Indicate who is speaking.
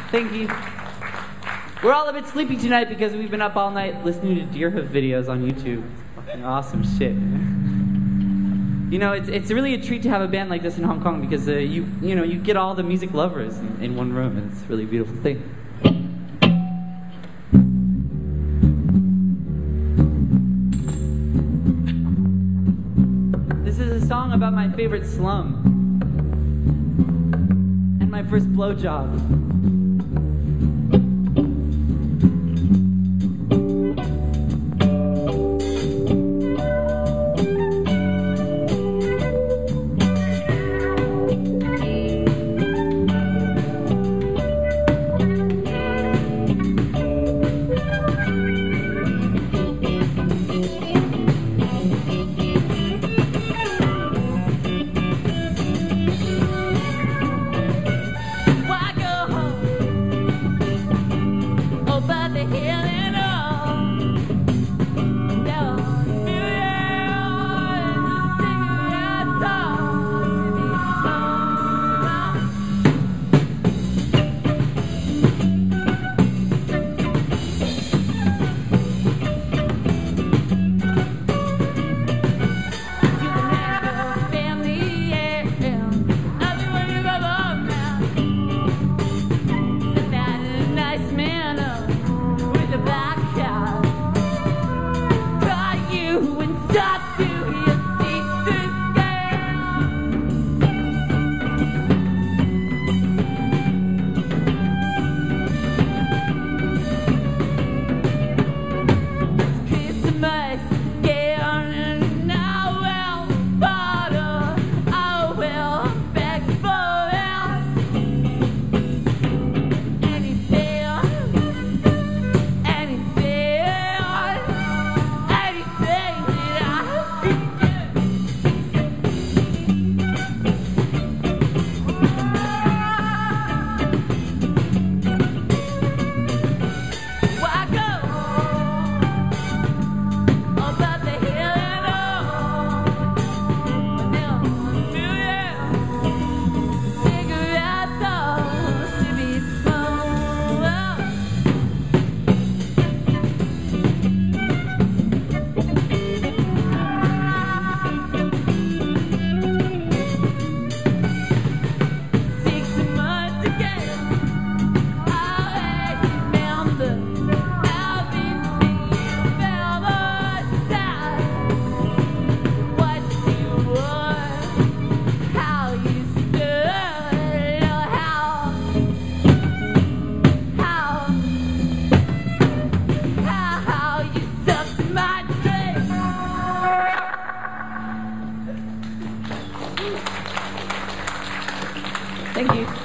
Speaker 1: Thank you. We're all a bit sleepy tonight because we've been up all night listening to DeerHoof videos on YouTube. Fucking awesome shit, man. You know, it's really a treat to have a band like this in Hong Kong because you get all the music lovers in one room, and it's a really beautiful thing. This is a song about my favorite slum and my first blowjob. Thank you.